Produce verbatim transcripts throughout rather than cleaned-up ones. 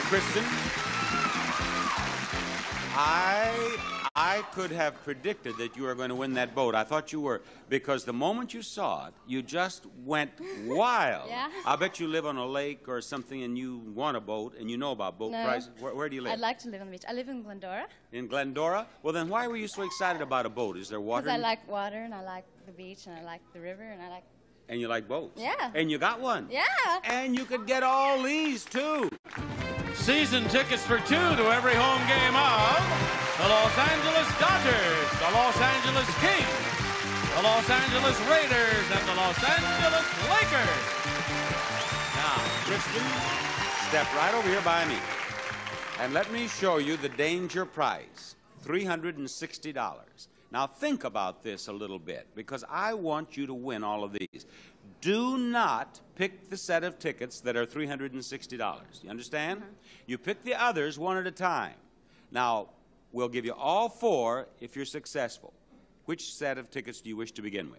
Kristen, I I could have predicted that you were going to win that boat. I thought you were, because the moment you saw it, you just went wild. Yeah? I bet you live on a lake or something and you want a boat and you know about boat No. prices. Where, where do you live? I'd like to live on the beach. I live in Glendora. In Glendora? Well, then why were you so excited about a boat? Is there water? Because I in- like water, and I like the beach, and I like the river, and I like... And you like boats? Yeah. And you got one? Yeah. And you could get all these, too. Season tickets for two to every home game of the Los Angeles Dodgers, the Los Angeles Kings, the Los Angeles Raiders, and the Los Angeles Lakers. Now, Kristen, step right over here by me. And let me show you the danger prize, three hundred sixty dollars. Now, think about this a little bit, because I want you to win all of these. Do not pick the set of tickets that are three hundred sixty dollars. You understand? Mm-hmm. You pick the others one at a time. Now, we'll give you all four if you're successful. Which set of tickets do you wish to begin with?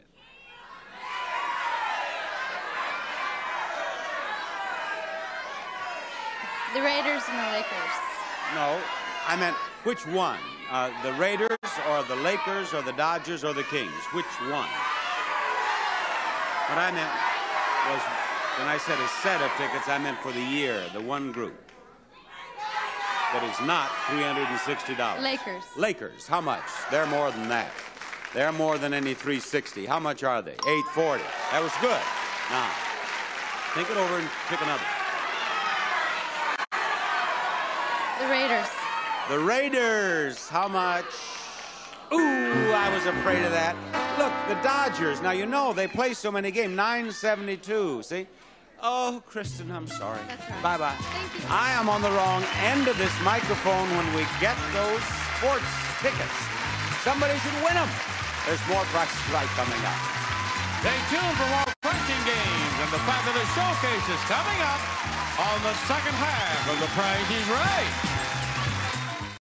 The Raiders and the Lakers. No, I meant which one? Uh, the Raiders or the Lakers or the Dodgers or the Kings? Which one? What I meant was, when I said a set of tickets, I meant for the year, the one group that is not three hundred sixty dollars. Lakers. Lakers, how much? They're more than that. They're more than any three hundred sixty. How much are they? eight forty. That was good. Now, think it over and pick another. The Raiders. The Raiders, how much? Ooh, I was afraid of that. Look, the Dodgers, now you know they play so many games, nine seventy-two, see? Oh, Kristen, I'm sorry. That's right. Bye-bye. Thank you. I am on the wrong end of this microphone when we get those sports tickets. Somebody should win them. There's more Price is Right coming up. Stay tuned for more crunching games and the fabulous showcases coming up on the second half of The Price is Right.